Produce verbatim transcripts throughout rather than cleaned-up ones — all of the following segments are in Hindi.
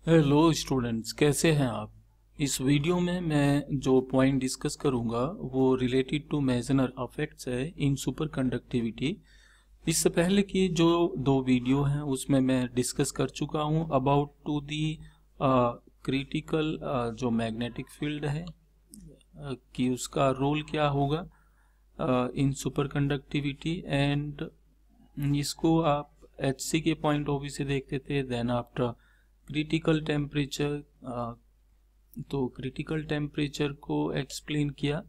हेलो स्टूडेंट्स, कैसे हैं आप। इस वीडियो में मैं जो पॉइंट डिस्कस करूंगा वो रिलेटेड टू मेजनर अफेक्ट्स है इन सुपर कंडक्टिविटी। इससे पहले की जो दो वीडियो हैं उसमें मैं डिस्कस कर चुका हूं अबाउट टू दी क्रिटिकल जो मैग्नेटिक फील्ड है uh, कि उसका रोल क्या होगा इन सुपर कंडक्टिविटी। एंड इसको आप एच सी के पॉइंट ऑफ व्यू से देखते थे। देन आफ्टर क्रिटिकल टेम्परेचर, तो क्रिटिकल टेम्परेचर को एक्सप्लेन किया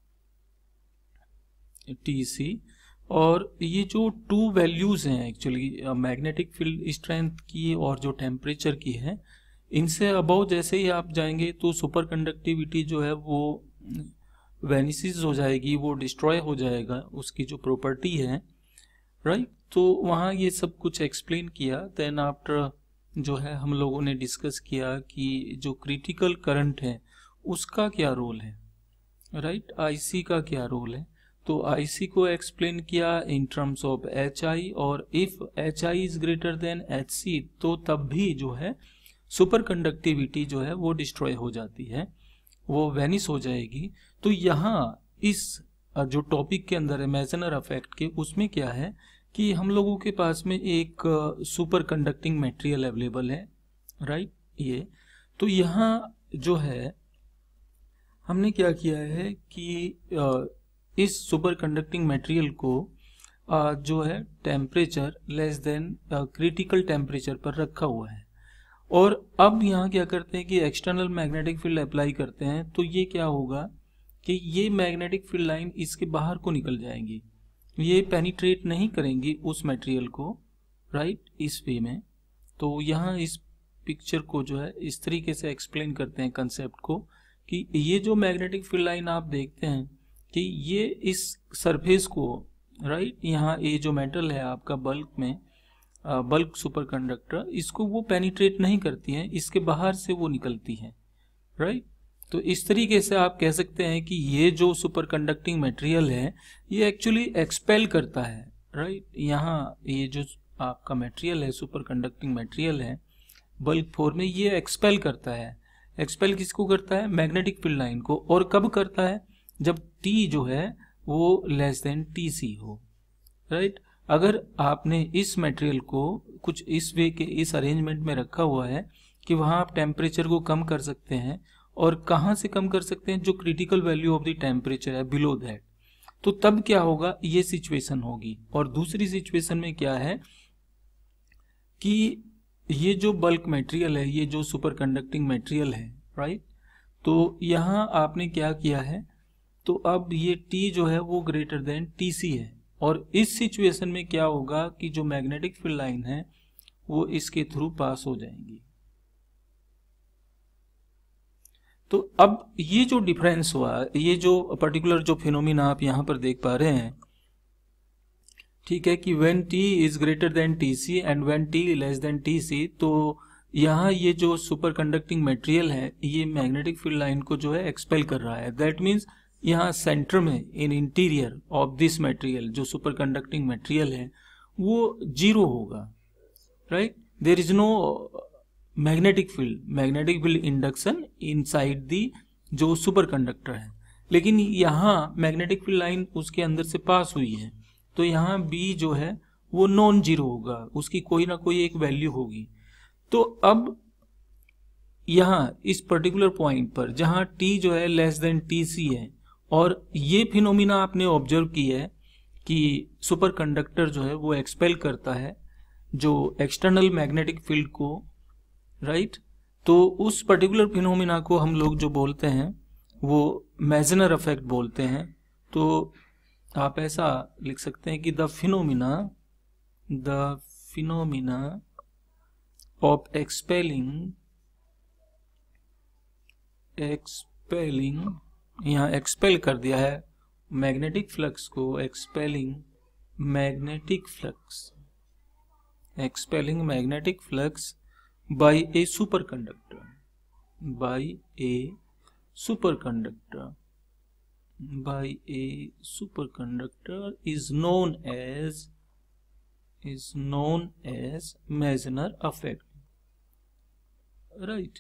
टी सी। और ये जो टू वैल्यूज हैं एक्चुअली मैग्नेटिक फील्ड स्ट्रेंथ की और जो टेम्परेचर की है, इनसे अबव जैसे ही आप जाएंगे तो सुपर कंडक्टिविटी जो है वो वेनिसेस हो जाएगी, वो डिस्ट्रॉय हो जाएगा, उसकी जो प्रॉपर्टी है, राइट। तो वहाँ ये सब कुछ एक्सप्लेन किया। देन आफ्टर जो है हम लोगों ने डिस्कस किया कि जो क्रिटिकल करंट है उसका क्या रोल है, राइट, आईसी का क्या रोल है। तो आईसी को एक्सप्लेन किया in terms of H I, और if H I is greater than H C तो तब भी जो है सुपर कंडक्टिविटी जो है वो डिस्ट्रॉय हो जाती है, वो वेनिस हो जाएगी। तो यहाँ इस जो टॉपिक के अंदर है मेजनर अफेक्ट के, उसमें क्या है कि हम लोगों के पास में एक सुपर कंडक्टिंग मटेरियल अवेलेबल है, राइट। ये तो यहाँ जो है हमने क्या किया है कि इस सुपर कंडक्टिंग मटेरियल को जो है temperature less than critical temperature पर रखा हुआ है। और अब यहाँ क्या करते हैं कि एक्सटर्नल मैग्नेटिक फील्ड अप्लाई करते हैं। तो ये क्या होगा कि ये मैग्नेटिक फील्ड लाइन इसके बाहर को निकल जाएंगी, ये पेनिट्रेट नहीं करेंगी उस मटेरियल को, राइट, इस वे में। तो यहाँ इस पिक्चर को जो है इस तरीके से एक्सप्लेन करते हैं कंसेप्ट को कि ये जो मैग्नेटिक फील्ड लाइन आप देखते हैं कि ये इस सरफेस को, राइट, यहाँ ये जो मेटल है आपका बल्क में, बल्क सुपर कंडक्टर, इसको वो पेनिट्रेट नहीं करती हैं, इसके बाहर से वो निकलती हैं, राइट। तो इस तरीके से आप कह सकते हैं कि ये जो सुपर कंडक्टिंग मटेरियल है ये एक्चुअली एक्सपेल करता है, राइट। यहाँ ये जो आपका मटेरियल है सुपर कंडक्टिंग मटेरियल है बल्क फॉर्म में, ये एक्सपेल करता है। एक्सपेल किसको करता है? मैग्नेटिक फील्ड लाइन को। और कब करता है? जब टी जो है वो लेस देन टी सी हो, राइट। अगर आपने इस मटेरियल को कुछ इस वे के इस अरेंजमेंट में रखा हुआ है कि वहाँ आप टेम्परेचर को कम कर सकते हैं, और कहाँ से कम कर सकते हैं? जो critical value of the temperature है बिलो दैट। तो तब क्या होगा? ये सिचुएशन होगी। और दूसरी सिचुएशन में क्या है कि ये जो बल्क मटेरियल है, ये जो सुपर कंडक्टिंग मटेरियल है, राइट, तो यहाँ आपने क्या किया है, तो अब ये T जो है वो ग्रेटर देन टी सी है। और इस सिचुएशन में क्या होगा कि जो मैग्नेटिक फील्ड लाइन है वो इसके थ्रू पास हो जाएंगी। तो अब ये जो डिफरेंस हुआ, ये जो पर्टिकुलर जो फिनोमिना आप यहां पर देख पा रहे हैं, ठीक है, कि when T is greater than T C and when T less than T C, तो यहाँ ये जो सुपर कंडक्टिंग मटेरियल है ये मैग्नेटिक फील्ड लाइन को जो है एक्सपेल कर रहा है। दैट मीन्स यहाँ सेंटर में in interior of this material जो सुपर कंडक्टिंग मटेरियल है वो जीरो होगा, right. There is no magnetic field, magnetic field induction inside the जो सुपर कंडक्टर है। लेकिन यहाँ मैग्नेटिक फील्ड लाइन उसके अंदर से पास हुई है, तो यहाँ B जो है वो नॉन जीरो होगा, उसकी कोई ना कोई एक वैल्यू होगी। तो अब यहाँ इस पर्टिकुलर पॉइंट पर जहाँ T जो है लेस देन टी सी है, और ये फिनोमिना आपने ऑब्जर्व की है कि सुपर कंडक्टर जो है वो एक्सपेल करता है जो एक्सटर्नल मैग्नेटिक फील्ड को, राइट। तो उस पर्टिकुलर फिनोमिना को हम लोग जो बोलते हैं वो मेजनर अफेक्ट बोलते हैं। तो आप ऐसा लिख सकते हैं कि the phenomena the phenomena of expelling expelling यहाँ एक्सपेल कर दिया है मैग्नेटिक फ्लक्स को, expelling magnetic flux expelling magnetic flux by a superconductor by a superconductor by a superconductor is known as is known as Meissner effect। Right.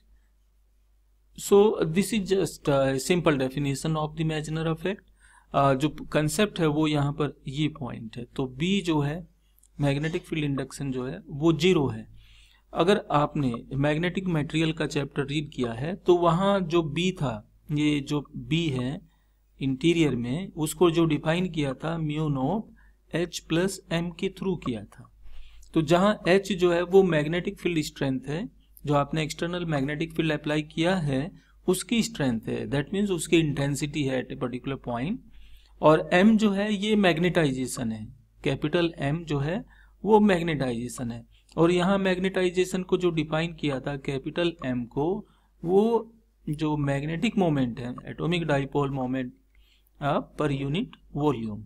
So this is just simple definition of the Meissner effect. जो कंसेप्ट है वो यहाँ पर ये पॉइंट है. तो बी जो है मैग्नेटिक फील्ड इंडक्शन जो है वो जीरो है. अगर आपने मैग्नेटिक मटेरियल का चैप्टर रीड किया है तो वहाँ जो बी था, ये जो बी है इंटीरियर में, उसको जो डिफाइन किया था mu naught H plus M के थ्रू किया था. तो जहाँ एच जो है वो मैग्नेटिक फील्ड स्ट्रेंथ है, जो आपने एक्सटर्नल मैग्नेटिक फील्ड अप्लाई किया है उसकी स्ट्रेंथ है, दैट मीन्स उसकी इंटेंसिटी है एट ए पर्टिकुलर पॉइंट. और एम जो है ये मैग्नेटाइजेशन है, कैपिटल एम जो है वो मैग्नेटाइजेशन है. और यहाँ मैग्नेटाइजेशन को जो डिफाइन किया था कैपिटल एम को, वो जो मैग्नेटिक मोमेंट है, atomic dipole moment per unit volume.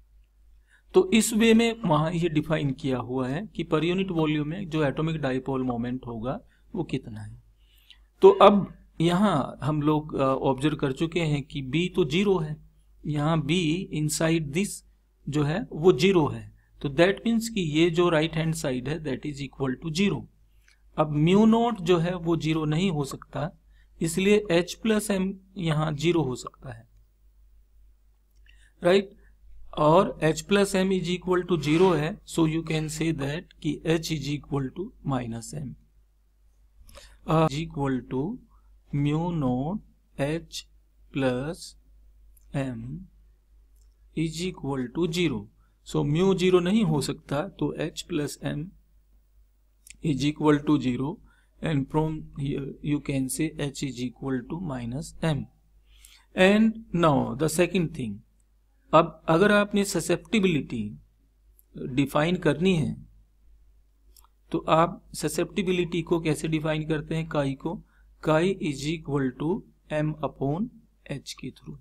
तो इस वे में वहाँ ये डिफाइन किया हुआ है कि पर यूनिट वॉल्यूम में जो एटॉमिक डाइपोल मोमेंट होगा वो कितना है. तो अब यहाँ हम लोग ऑब्जर्व कर चुके हैं कि बी तो जीरो है, यहाँ बी इनसाइड दिस जो है वो जीरो है. तो दैट मीन्स कि ये जो राइट हैंड साइड है that is equal to zero. अब म्यू नॉट जो है वो जीरो नहीं हो सकता, इसलिए एच प्लस एम यहाँ जीरो हो सकता है, राइट right? और H plus M is equal to zero है. So you can say that कि H is equal to minus M is equal to mu naught H plus M is equal to zero. So mu zero नहीं हो सकता, तो H plus M is equal to zero and from here you can say H is equal to minus M. And now the second thing, अब अगर आपने ससेप्टिबिलिटी डिफाइन करनी है तो आप ससेप्टिबिलिटी को कैसे डिफाइन करते हैं, काई को, chi is equal to M upon H के थ्रू.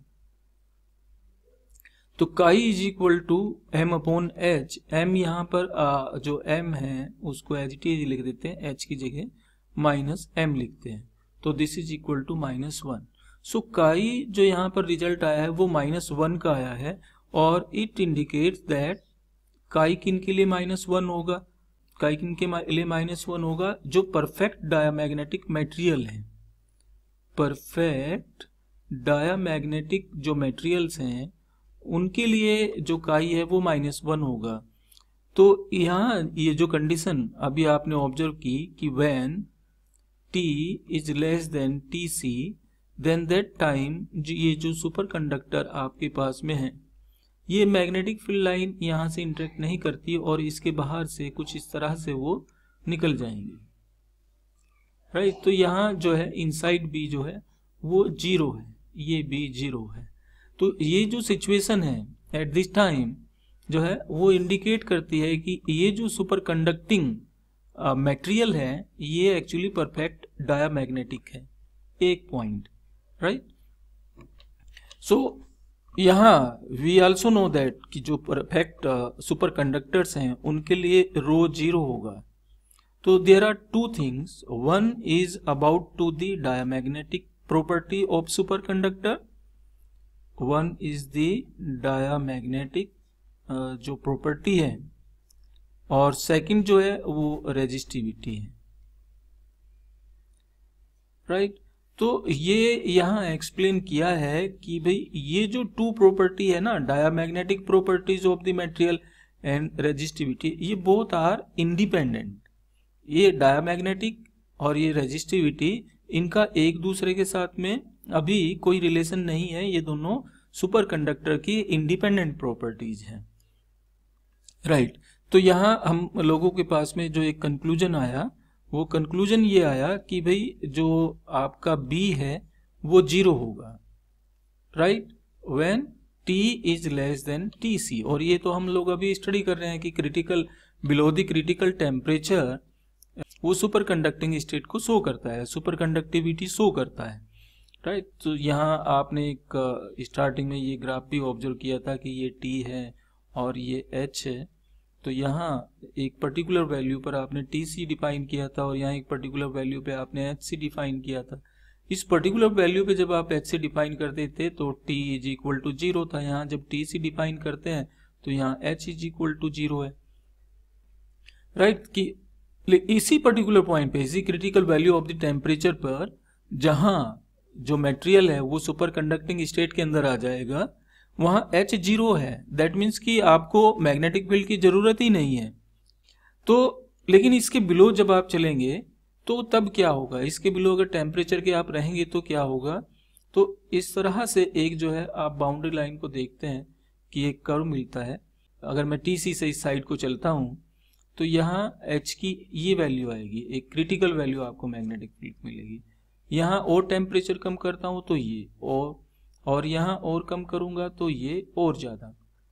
तो chi is equal to M upon H. M यहाँ पर आ, जो एम है उसको एज इट इज लिख देते हैं, एच की जगह माइनस एम लिखते हैं. तो this is equal to minus one. So chi जो यहाँ पर रिजल्ट आया है वो माइनस वन का आया है, और इट इंडिकेट्स दैट काई किन के लिए माइनस वन होगा, काई किन के लिए माइनस वन होगा, जो परफेक्ट डायामैग्नेटिक मटेरियल है. परफेक्ट डायामैग्नेटिक जो मटेरियल्स हैं उनके लिए जो काई है वो माइनस वन होगा. तो यहाँ ये जो कंडीशन अभी आपने ऑब्जर्व की कि when T is less than T C, then that time ये जो सुपर कंडक्टर आपके पास में है ये मैग्नेटिक फील्ड लाइन यहाँ से इंटरेक्ट नहीं करती और इसके बाहर से कुछ इस तरह से वो निकल जाएंगी, राइट right? तो यहाँ जो है इनसाइड बी जो है वो जीरो है, ये बी जीरो है. तो ये जो सिचुएशन है एट दिस टाइम जो है वो इंडिकेट करती है कि ये जो सुपर कंडक्टिंग मटेरियल है ये एक्चुअली परफेक्ट डायामैग्नेटिक है. एक पॉइंट, राइट. सो यहाँ वी आल्सो नो दैट कि जो परफेक्ट सुपर कंडक्टर्स हैं उनके लिए रो जीरो होगा. तो there are two things, one is about to the diamagnetic property of super conductor, one is the diamagnetic जो प्रॉपर्टी है, और सेकंड जो है वो रेजिस्टिविटी है, राइट right? तो ये यहाँ एक्सप्लेन किया है कि भाई ये जो टू प्रॉपर्टी है ना, diamagnetic properties of the material and resistivity, ये बोथ आर इंडिपेंडेंट. ये डायामैग्नेटिक और ये रेजिस्टिविटी, इनका एक दूसरे के साथ में अभी कोई रिलेशन नहीं है, ये दोनों सुपर कंडक्टर की इंडिपेंडेंट प्रॉपर्टीज हैं, राइट right. तो यहाँ हम लोगों के पास में जो एक कंक्लूजन आया, वो कंक्लूजन ये आया कि भाई जो आपका B है वो जीरो होगा, right, when T is less than T C. और ये तो हम लोग अभी स्टडी कर रहे हैं कि critical below the critical temperature वो सुपर कंडक्टिंग स्टेट को शो करता है, सुपर कंडक्टिविटी शो करता है, राइट right? तो यहाँ आपने एक स्टार्टिंग में ये ग्राफ भी ऑब्जर्व किया था कि ये T है और ये H है. तो यहाँ एक पर्टिकुलर वैल्यू पर आपने टी सी डिफाइन किया था और यहाँ एक पर्टिकुलर वैल्यू पे आपने एच सी डिफाइन किया था. इस पर्टिकुलर वैल्यू पे जब आप एच सी डिफाइन करते थे तो t is equal to zero था. यहाँ जब टी सी डिफाइन करते हैं तो यहाँ h is equal to zero है, राइट right? कि इसी पर्टिकुलर पॉइंट पे, इसी critical value of the temperature पर जहां जो मटेरियल है वो सुपर कंडक्टिंग स्टेट के अंदर आ जाएगा, वहां एच जीरो है। दैट मीन्स कि आपको मैग्नेटिक फील्ड की जरूरत ही नहीं है। तो लेकिन इसके बिलो जब आप चलेंगे तो तब क्या होगा, इसके बिलो अगर टेम्परेचर के आप रहेंगे तो क्या होगा। तो इस तरह से एक जो है आप बाउंड्री लाइन को देखते हैं कि एक कर्व मिलता है। अगर मैं टी सी से इस साइड को चलता हूं तो यहाँ एच की ये वैल्यू आएगी, एक क्रिटिकल वैल्यू आपको मैग्नेटिक फील्ड मिलेगी। यहाँ और टेम्परेचर कम करता हूं तो ये और और यहाँ और कम करूंगा तो ये और ज्यादा।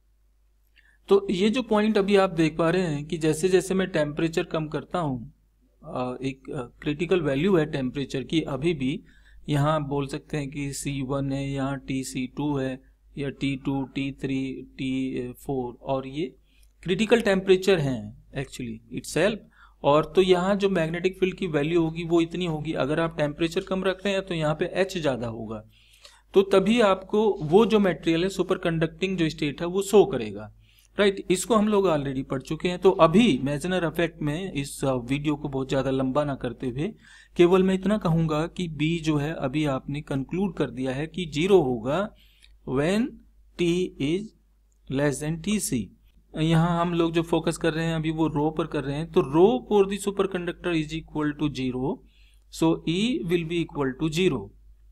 तो ये जो पॉइंट अभी आप देख पा रहे हैं कि जैसे जैसे मैं टेम्परेचर कम करता हूँ, एक क्रिटिकल वैल्यू है टेम्परेचर की अभी भी, यहाँ बोल सकते हैं कि सी वन है, यहाँ टी सी टू है, या T two, T three, T four, और ये क्रिटिकल टेम्परेचर हैं एक्चुअली इटसेल्फ। और तो यहाँ जो मैग्नेटिक फील्ड की वैल्यू होगी वो इतनी होगी। अगर आप टेम्परेचर कम रख रहे हैं तो यहाँ पे एच ज़्यादा होगा, तो तभी आपको वो जो मटेरियल है सुपर कंडक्टिंग जो स्टेट है वो शो करेगा, राइट right? इसको हम लोग ऑलरेडी पढ़ चुके हैं। तो अभी मेजनर इफेक्ट में इस वीडियो को बहुत ज़्यादा लंबा ना करते हुए केवल मैं इतना कहूँगा कि बी जो है अभी आपने कंक्लूड कर दिया है कि जीरो होगा when T is less than T C. यहाँ हम लोग जो फोकस कर रहे हैं अभी वो रो पर कर रहे हैं, तो rho for the super conductor is equal to zero, so E will be equal to zero.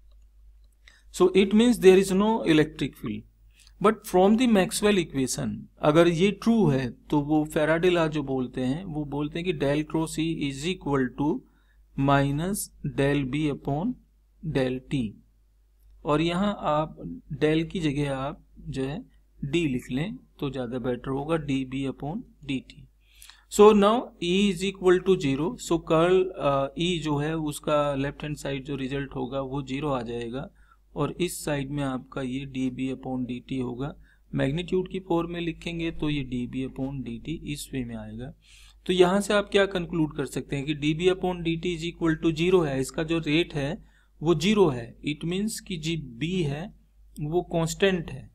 So it means there is no electric field. But from the Maxwell equation अगर ये ट्रू है तो वो फैराडे लॉ जो बोलते हैं वो बोलते हैं कि del cross E is equal to minus del B upon del T. और यहाँ आप डेल की जगह आप जो है डी लिख लें तो ज़्यादा बेटर होगा, D B upon D T. So now E is equal to zero, so curl E जो है उसका लेफ्ट हैंड साइड जो रिजल्ट होगा वो जीरो आ जाएगा, और इस साइड में आपका ये D B upon D T होगा। मैग्नीट्यूड की फॉर्म में लिखेंगे तो ये D B upon D T इस वे में आएगा। तो यहाँ से आप क्या कंक्लूड कर सकते हैं कि D B upon D T is equal to zero है, इसका जो रेट है वो जीरो है। इट मीन्स कि जी बी है वो कांस्टेंट है।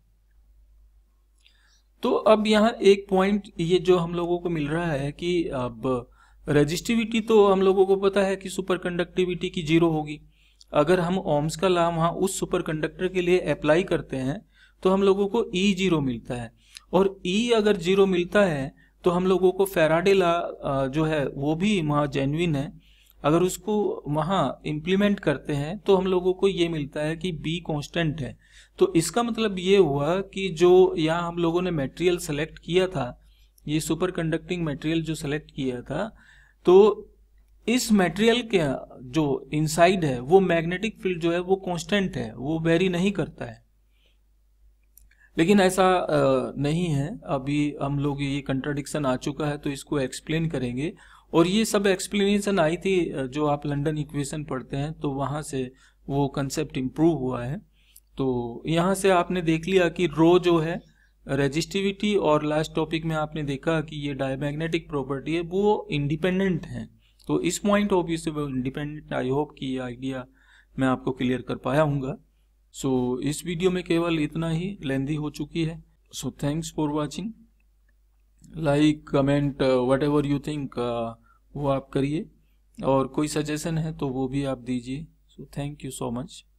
तो अब यहाँ एक पॉइंट ये जो हम लोगों को मिल रहा है कि अब रेजिस्टिविटी तो हम लोगों को पता है कि सुपर कंडक्टिविटी की जीरो होगी। अगर हम ओम्स का लॉ वहाँ उस सुपर कंडक्टर के लिए अप्लाई करते हैं तो हम लोगों को ई जीरो मिलता है, और ई अगर जीरो मिलता है तो हम लोगों को फैराडे लॉ जो है वो भी वहाँ जेन्युइन है। अगर उसको वहाँ इम्प्लीमेंट करते हैं तो हम लोगों को ये मिलता है कि बी कांस्टेंट है। तो इसका मतलब ये हुआ कि जो यहाँ हम लोगों ने मटेरियल सेलेक्ट किया था, ये सुपर कंडक्टिंग मटेरियल जो सेलेक्ट किया था, तो इस मटेरियल के जो इनसाइड है वो मैग्नेटिक फील्ड जो है वो कांस्टेंट है, वो वेरी नहीं करता है। लेकिन ऐसा नहीं है, अभी हम लोग ये कंट्राडिक्शन आ चुका है तो इसको एक्सप्लेन करेंगे। और ये सब एक्सप्लेनेशन आई थी जो आप लंदन इक्वेशन पढ़ते हैं तो वहाँ से वो कंसेप्ट इम्प्रूव हुआ है। तो यहाँ से आपने देख लिया कि रो जो है रेजिस्टिविटी, और लास्ट टॉपिक में आपने देखा कि ये डायमैग्नेटिक प्रॉपर्टी है वो इंडिपेंडेंट है। तो इस पॉइंट ऑफ व्यू से वो इंडिपेंडेंट, आई होप कि ये आइडिया मैं आपको क्लियर कर पाया हूँगा। सो so, इस वीडियो में केवल इतना ही, लेंदी हो चुकी है। So thanks for watching. Like comment whatever you think वो आप करिए, और कोई सजेशन है तो वो भी आप दीजिए। So thank you so much.